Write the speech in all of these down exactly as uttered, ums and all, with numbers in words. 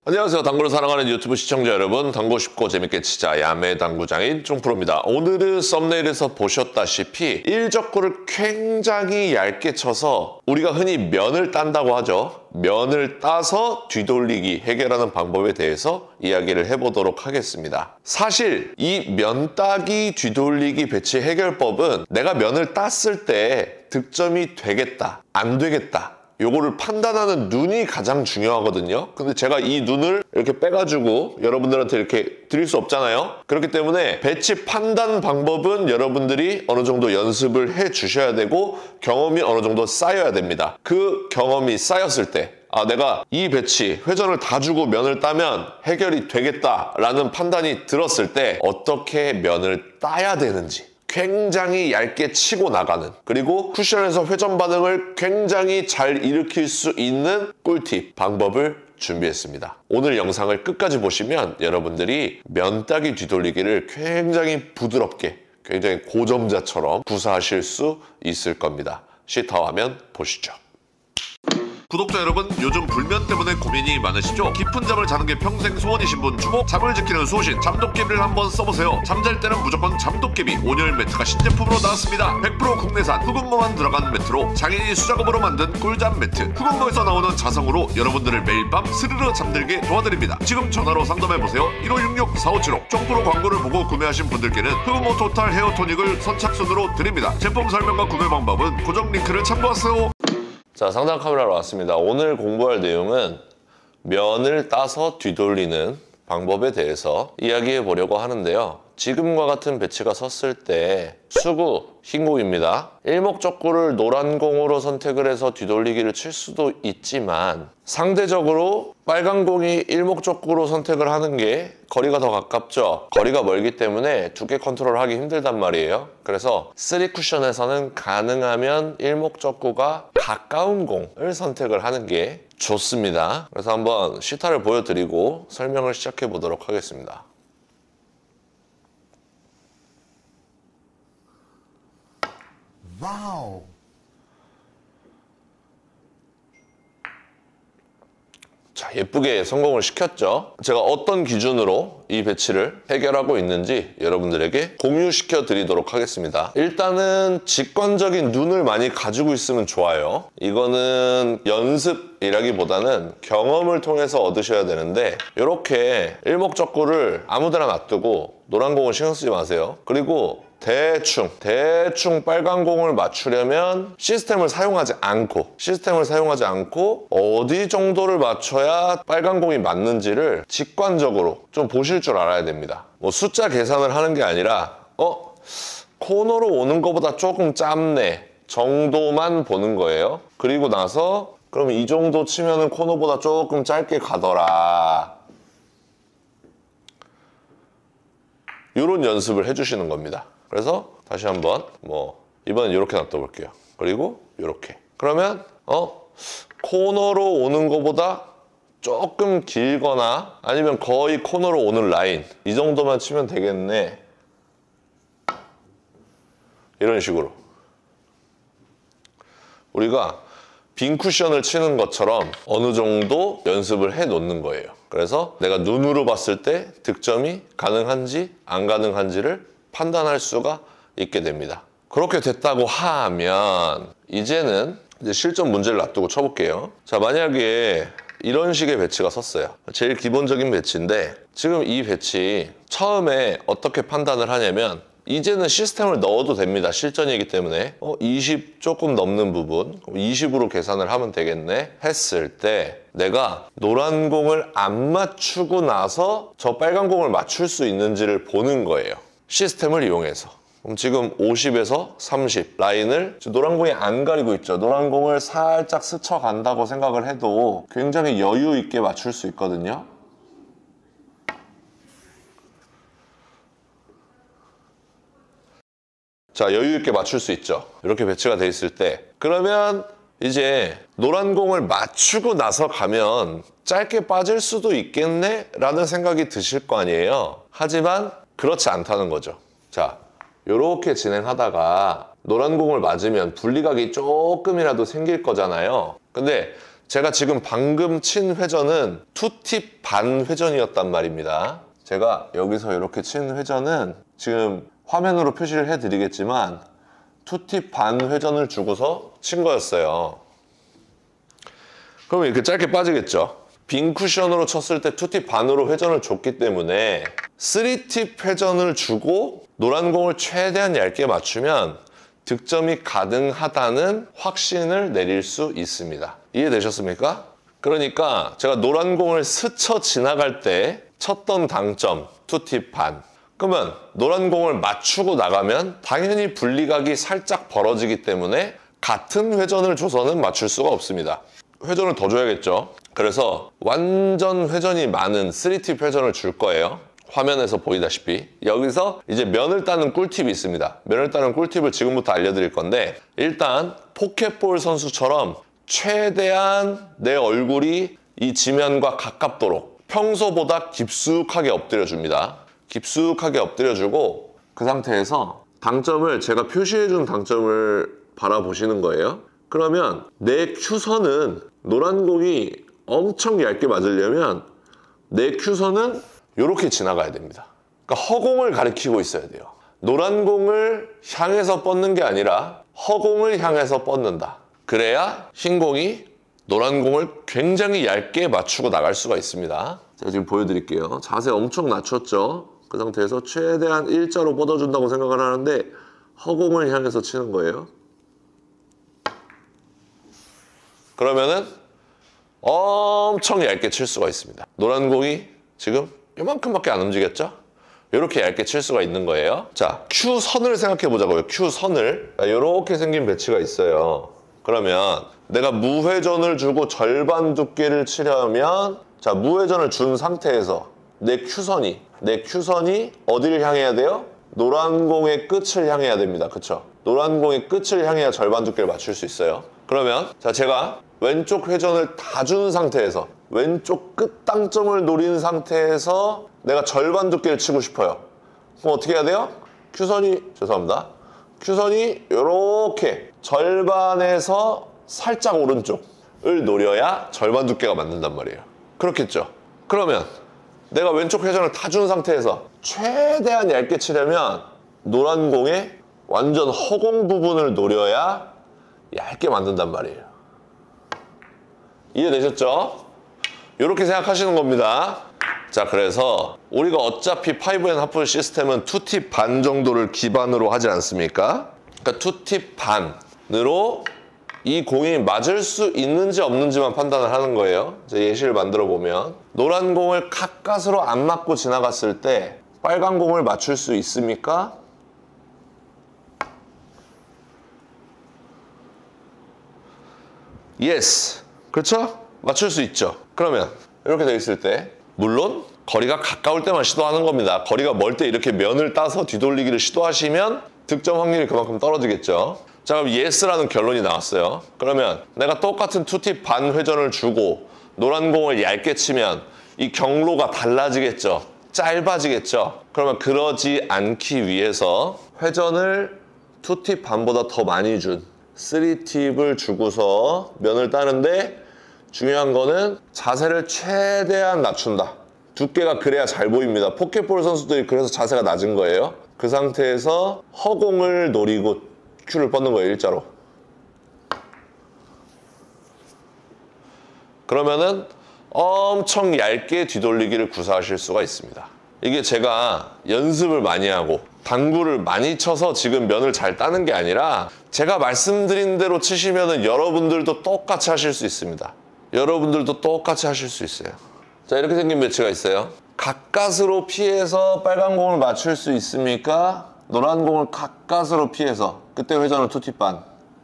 안녕하세요. 당구를 사랑하는 유튜브 시청자 여러분, 당구 쉽고 재밌게 치자 야매 당구장인 쫑프로입니다. 오늘은 썸네일에서 보셨다시피 일적구를 굉장히 얇게 쳐서 우리가 흔히 면을 딴다고 하죠. 면을 따서 뒤돌리기 해결하는 방법에 대해서 이야기를 해보도록 하겠습니다. 사실 이 면 따기 뒤돌리기 배치 해결법은 내가 면을 땄을 때 득점이 되겠다, 안 되겠다, 요거를 판단하는 눈이 가장 중요하거든요. 근데 제가 이 눈을 이렇게 빼가지고 여러분들한테 이렇게 드릴 수 없잖아요. 그렇기 때문에 배치 판단 방법은 여러분들이 어느 정도 연습을 해 주셔야 되고 경험이 어느 정도 쌓여야 됩니다. 그 경험이 쌓였을 때 아, 내가 이 배치, 회전을 다 주고 면을 따면 해결이 되겠다라는 판단이 들었을 때 어떻게 면을 따야 되는지, 굉장히 얇게 치고 나가는, 그리고 쿠션에서 회전 반응을 굉장히 잘 일으킬 수 있는 꿀팁 방법을 준비했습니다. 오늘 영상을 끝까지 보시면 여러분들이 면 따기 뒤돌리기를 굉장히 부드럽게, 굉장히 고점자처럼 구사하실 수 있을 겁니다. 시타워 화면 보시죠. 구독자 여러분, 요즘 불면 때문에 고민이 많으시죠? 깊은 잠을 자는 게 평생 소원이신 분, 주목 잠을 지키는 소신 잠도깨비를 한번 써보세요. 잠잘 때는 무조건 잠도깨비 온열 매트가 신제품으로 나왔습니다. 백 퍼센트 국내산 흑음모만 들어간 매트로 장인이 수작업으로 만든 꿀잠 매트, 흑음모에서 나오는 자성으로 여러분들을 매일 밤 스르르 잠들게 도와드립니다. 지금 전화로 상담해보세요. 일오육육 사오칠오. 쫑프로 광고를 보고 구매하신 분들께는 흑음모 토탈 헤어 토닉을 선착순으로 드립니다. 제품 설명과 구매 방법은 고정 링크를 참고하세요. 자, 상단 카메라로 왔습니다. 오늘 공부할 내용은 면을 따서 뒤돌리는 방법에 대해서 이야기해 보려고 하는데요. 지금과 같은 배치가 섰을 때 수구, 흰 공입니다. 일목적구를 노란 공으로 선택을 해서 뒤돌리기를 칠 수도 있지만 상대적으로 빨간 공이 일목적구로 선택을 하는 게 거리가 더 가깝죠. 거리가 멀기 때문에 두께 컨트롤하기 힘들단 말이에요. 그래서 쓰리 쿠션에서는 가능하면 일목적구가 가까운 공을 선택을 하는 게 좋습니다. 그래서 한번 시타를 보여드리고 설명을 시작해 보도록 하겠습니다. 와우. 자, 예쁘게 성공을 시켰죠. 제가 어떤 기준으로 이 배치를 해결하고 있는지 여러분들에게 공유시켜 드리도록 하겠습니다. 일단은 직관적인 눈을 많이 가지고 있으면 좋아요. 이거는 연습이라기보다는 경험을 통해서 얻으셔야 되는데, 이렇게 일목적구를 아무데나 놔두고 노란 공은 신경 쓰지 마세요. 그리고 대충 대충 빨간 공을 맞추려면 시스템을 사용하지 않고 시스템을 사용하지 않고 어디 정도를 맞춰야 빨간 공이 맞는지를 직관적으로 좀 보실 줄 알아야 됩니다. 뭐 숫자 계산을 하는 게 아니라 어? 코너로 오는 것보다 조금 짧네 정도만 보는 거예요. 그리고 나서 그럼 이 정도 치면은 코너보다 조금 짧게 가더라, 이런 연습을 해주시는 겁니다. 그래서 다시 한번 뭐 이번엔 이렇게 놔둬볼게요. 그리고 이렇게, 그러면 어 코너로 오는 것보다 조금 길거나 아니면 거의 코너로 오는 라인, 이 정도만 치면 되겠네, 이런 식으로 우리가 빈 쿠션을 치는 것처럼 어느 정도 연습을 해 놓는 거예요. 그래서 내가 눈으로 봤을 때 득점이 가능한지 안 가능한지를 판단할 수가 있게 됩니다. 그렇게 됐다고 하면 이제는 이제 실전 문제를 놔두고 쳐볼게요. 자, 만약에 이런 식의 배치가 섰어요. 제일 기본적인 배치인데 지금 이 배치 처음에 어떻게 판단을 하냐면, 이제는 시스템을 넣어도 됩니다. 실전이기 때문에 어, 이십 조금 넘는 부분 이십으로 계산을 하면 되겠네 했을 때 내가 노란 공을 안 맞추고 나서 저 빨간 공을 맞출 수 있는지를 보는 거예요. 시스템을 이용해서. 그럼 지금 오십에서 삼십 라인을 노란 공이 안 가리고 있죠. 노란 공을 살짝 스쳐간다고 생각을 해도 굉장히 여유 있게 맞출 수 있거든요. 자, 여유 있게 맞출 수 있죠. 이렇게 배치가 돼 있을 때, 그러면 이제 노란 공을 맞추고 나서 가면 짧게 빠질 수도 있겠네 라는 생각이 드실 거 아니에요. 하지만 그렇지 않다는 거죠. 자, 이렇게 진행하다가 노란 공을 맞으면 분리각이 조금이라도 생길 거잖아요. 근데 제가 지금 방금 친 회전은 투팁 반 회전이었단 말입니다. 제가 여기서 이렇게 친 회전은 지금 화면으로 표시를 해드리겠지만 투팁 반 회전을 주고서 친 거였어요. 그러면 이렇게 짧게 빠지겠죠. 빈 쿠션으로 쳤을 때 투팁 반으로 회전을 줬기 때문에 쓰리팁 회전을 주고 노란 공을 최대한 얇게 맞추면 득점이 가능하다는 확신을 내릴 수 있습니다. 이해되셨습니까? 그러니까 제가 노란 공을 스쳐 지나갈 때 쳤던 당점 투팁 반. 그러면 노란 공을 맞추고 나가면 당연히 분리각이 살짝 벌어지기 때문에 같은 회전을 줘서는 맞출 수가 없습니다. 회전을 더 줘야겠죠. 그래서 완전 회전이 많은 쓰리팁 회전을 줄 거예요. 화면에서 보이다시피 여기서 이제 면을 따는 꿀팁이 있습니다. 면을 따는 꿀팁을 지금부터 알려드릴 건데 일단 포켓볼 선수처럼 최대한 내 얼굴이 이 지면과 가깝도록 평소보다 깊숙하게 엎드려줍니다. 깊숙하게 엎드려주고 그 상태에서 당점을 제가 표시해준 당점을 바라보시는 거예요. 그러면 내 큐선은 노란 공이 엄청 얇게 맞으려면 내 큐선은 이렇게 지나가야 됩니다. 그러니까 허공을 가리키고 있어야 돼요. 노란 공을 향해서 뻗는 게 아니라 허공을 향해서 뻗는다. 그래야 흰 공이 노란 공을 굉장히 얇게 맞추고 나갈 수가 있습니다. 제가 지금 보여드릴게요. 자세 엄청 낮췄죠? 그 상태에서 최대한 일자로 뻗어준다고 생각을 하는데 허공을 향해서 치는 거예요. 그러면은 엄청 얇게 칠 수가 있습니다. 노란 공이 지금 이만큼밖에 안 움직였죠? 이렇게 얇게 칠 수가 있는 거예요. 자, 큐선을 생각해 보자고요. 큐선을. 이렇게 생긴 배치가 있어요. 그러면 내가 무회전을 주고 절반 두께를 치려면 자, 무회전을 준 상태에서 내 큐선이 내 큐선이 어디를 향해야 돼요? 노란 공의 끝을 향해야 됩니다. 그쵸? 노란 공의 끝을 향해야 절반 두께를 맞출 수 있어요. 그러면 자, 제가 왼쪽 회전을 다 준 상태에서 왼쪽 끝 당점을 노린 상태에서 내가 절반 두께를 치고 싶어요. 그럼 어떻게 해야 돼요? 큐선이 죄송합니다. 큐선이 이렇게 절반에서 살짝 오른쪽을 노려야 절반 두께가 맞는단 말이에요. 그렇겠죠? 그러면 내가 왼쪽 회전을 다 준 상태에서 최대한 얇게 치려면 노란 공의 완전 허공 부분을 노려야 얇게 만든단 말이에요. 이해되셨죠? 이렇게 생각하시는 겁니다. 자, 그래서 우리가 어차피 파이브 앤 하프 시스템은 투팁 반 정도를 기반으로 하지 않습니까? 그러니까 투팁 반으로 이 공이 맞을 수 있는지 없는지만 판단을 하는 거예요. 이제 예시를 만들어 보면 노란 공을 가까스로 안 맞고 지나갔을 때 빨간 공을 맞출 수 있습니까? 예스. 그렇죠? 맞출 수 있죠. 그러면 이렇게 돼 있을 때 물론 거리가 가까울 때만 시도하는 겁니다. 거리가 멀 때 이렇게 면을 따서 뒤돌리기를 시도하시면 득점 확률이 그만큼 떨어지겠죠. 자, 그럼 예스라는 결론이 나왔어요. 그러면 내가 똑같은 투팁 반 회전을 주고 노란 공을 얇게 치면 이 경로가 달라지겠죠. 짧아지겠죠. 그러면 그러지 않기 위해서 회전을 투팁 반보다 더 많이 준 쓰리팁을 주고서 면을 따는데 중요한 거는 자세를 최대한 낮춘다. 두께가 그래야 잘 보입니다. 포켓볼 선수들이 그래서 자세가 낮은 거예요. 그 상태에서 허공을 노리고 큐를 뻗는 거예요. 일자로. 그러면은 엄청 얇게 뒤돌리기를 구사하실 수가 있습니다. 이게 제가 연습을 많이 하고 당구를 많이 쳐서 지금 면을 잘 따는 게 아니라 제가 말씀드린 대로 치시면은 여러분들도 똑같이 하실 수 있습니다. 여러분들도 똑같이 하실 수 있어요. 자, 이렇게 생긴 배치가 있어요. 가까스로 피해서 빨간 공을 맞출 수 있습니까? 노란 공을 가까스로 피해서. 그때 회전은 투팁 반.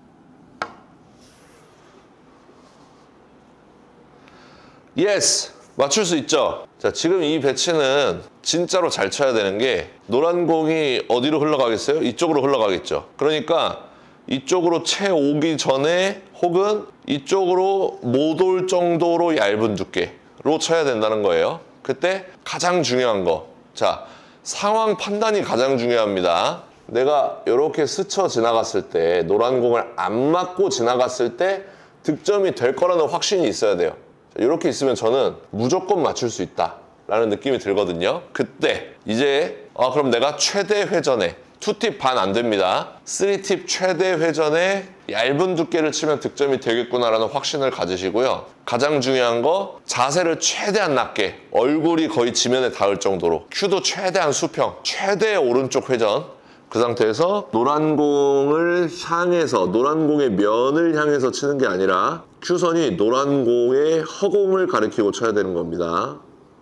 예스! 맞출 수 있죠? 자, 지금 이 배치는 진짜로 잘 쳐야 되는 게 노란 공이 어디로 흘러가겠어요? 이쪽으로 흘러가겠죠. 그러니까 이쪽으로 채 오기 전에 혹은 이쪽으로 못 올 정도로 얇은 두께로 쳐야 된다는 거예요. 그때 가장 중요한 거. 자, 상황 판단이 가장 중요합니다. 내가 이렇게 스쳐 지나갔을 때 노란 공을 안 맞고 지나갔을 때 득점이 될 거라는 확신이 있어야 돼요. 이렇게 있으면 저는 무조건 맞출 수 있다 라는 느낌이 들거든요. 그때 이제 아 그럼 내가 최대 회전에 투 팁 반 안 됩니다. 쓰리 팁 최대 회전에 얇은 두께를 치면 득점이 되겠구나라는 확신을 가지시고요. 가장 중요한 거 자세를 최대한 낮게 얼굴이 거의 지면에 닿을 정도로 큐도 최대한 수평, 최대 오른쪽 회전 그 상태에서 노란 공을 향해서 노란 공의 면을 향해서 치는 게 아니라 큐선이 노란 공의 허공을 가리키고 쳐야 되는 겁니다.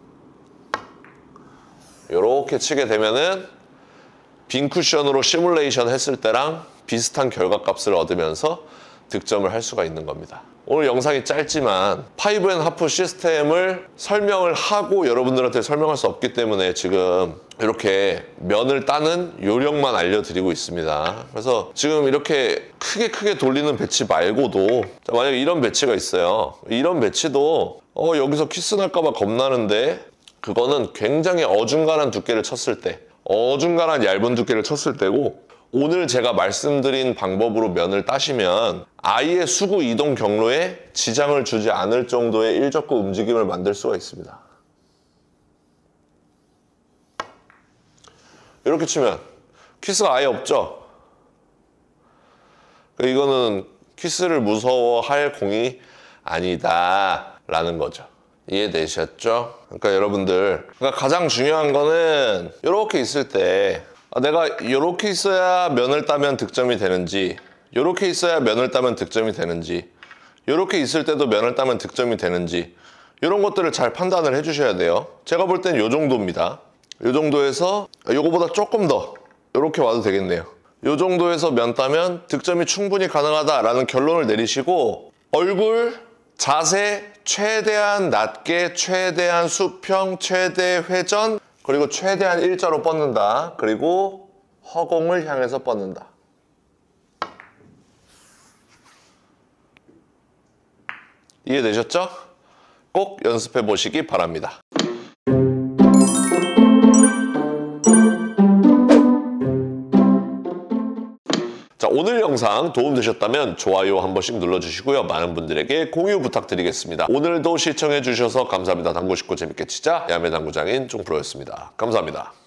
이렇게 치게 되면은 빈 쿠션으로 시뮬레이션 했을 때랑 비슷한 결과값을 얻으면서 득점을 할 수가 있는 겁니다. 오늘 영상이 짧지만 파이브 앤 하프 시스템을 설명을 하고 여러분들한테 설명할 수 없기 때문에 지금 이렇게 면을 따는 요령만 알려드리고 있습니다. 그래서 지금 이렇게 크게 크게 돌리는 배치 말고도 자, 만약에 이런 배치가 있어요. 이런 배치도 어, 여기서 키스 날까봐 겁나는데 그거는 굉장히 어중간한 두께를 쳤을 때 어중간한 얇은 두께를 쳤을 때고 오늘 제가 말씀드린 방법으로 면을 따시면 아예 수구 이동 경로에 지장을 주지 않을 정도의 일적구 움직임을 만들 수가 있습니다. 이렇게 치면 키스가 아예 없죠? 이거는 키스를 무서워할 공이 아니다 라는 거죠. 이해되셨죠? 그러니까 여러분들 그러니까 가장 중요한 거는 이렇게 있을 때 아, 내가 이렇게 있어야 면을 따면 득점이 되는지 이렇게 있어야 면을 따면 득점이 되는지 이렇게 있을 때도 면을 따면 득점이 되는지 이런 것들을 잘 판단을 해주셔야 돼요. 제가 볼 땐 이 정도입니다. 이 정도에서 이거보다 조금 더 이렇게 와도 되겠네요. 이 정도에서 면 따면 득점이 충분히 가능하다라는 결론을 내리시고 얼굴, 자세 최대한 낮게 최대한 수평, 최대 회전 그리고 최대한 일자로 뻗는다. 그리고 허공을 향해서 뻗는다. 이해되셨죠? 꼭 연습해 보시기 바랍니다. 자, 오늘 영상 도움되셨다면 좋아요 한 번씩 눌러주시고요. 많은 분들에게 공유 부탁드리겠습니다. 오늘도 시청해주셔서 감사합니다. 당구 쉽고 재밌게 치자 야매당구장인 쫑프로였습니다. 감사합니다.